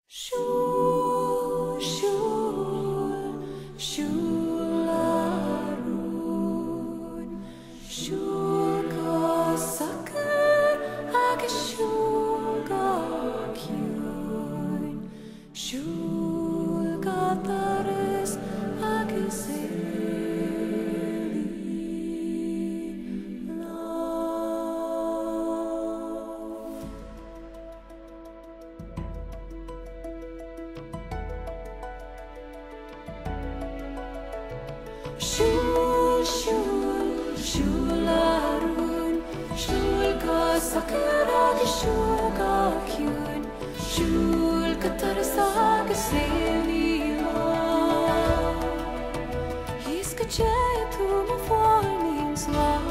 Shul, shul, shularun, shul ka sakar ag shul ka kyun, shul ka tares ag seli love. Shul, shul, shularun, shul ka sakar ag shul ka kyun, shul ka tares ag seli love. He's ka jay tu mo falling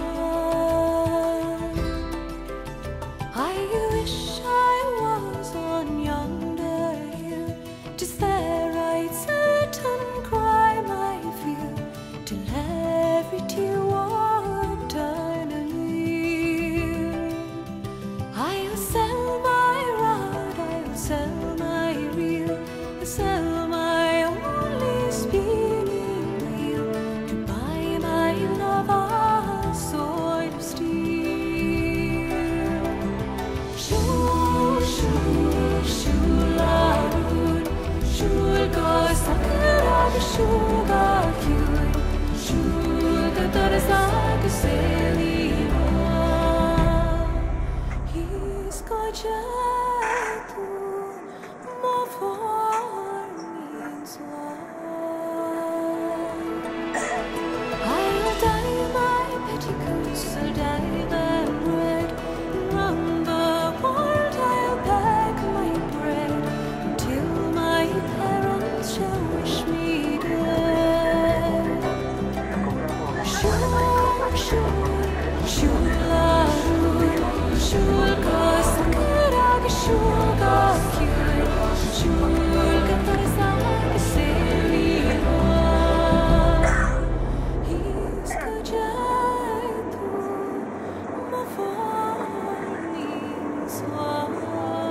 love. I wish I was on yonder hill, just there I'd sit and cry my fill, till every tear would turn a reel. I'll sell my rod, I'll sell my reel, I'll sell my only spinning wheel, to buy my love a sword of steel. Shul, shul, shularun, shul ka sakar ag shul ka kyun, shul ka tares ag seli love. He's got tu mo formings love. I'll dye my petticoats, I'll dye them red, and round the world I'll beg my bread, until my parents shall wish me dead. Shul, shul, shularun, shul ka sakar ag shul ka kyun, shul ka tares ag seli love. He's ka jay tu mo falling love.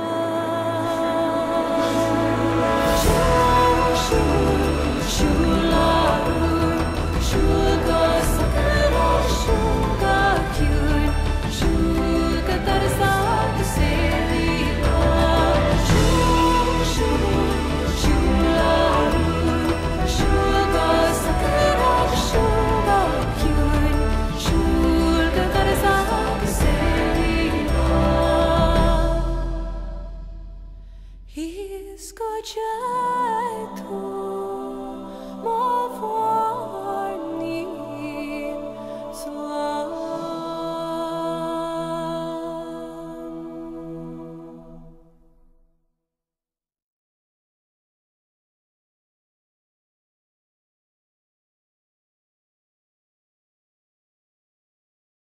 Shul, shul, shularun, shul ka sakar ag shul ka kyun, shul ka tares ag seli love. Shul, shul, shularun, shul ka sakar ag shul ka kyun, shul ka tares ag seli love. He's got tu mo